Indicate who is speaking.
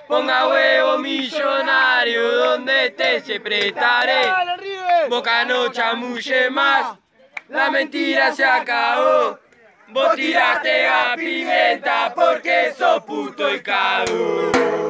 Speaker 1: Ponga huevo millonario, donde te siempre estaré. Boca no chamulle más, la mentira se acabó. Vos tiraste a Pimenta porque sos puto y cago.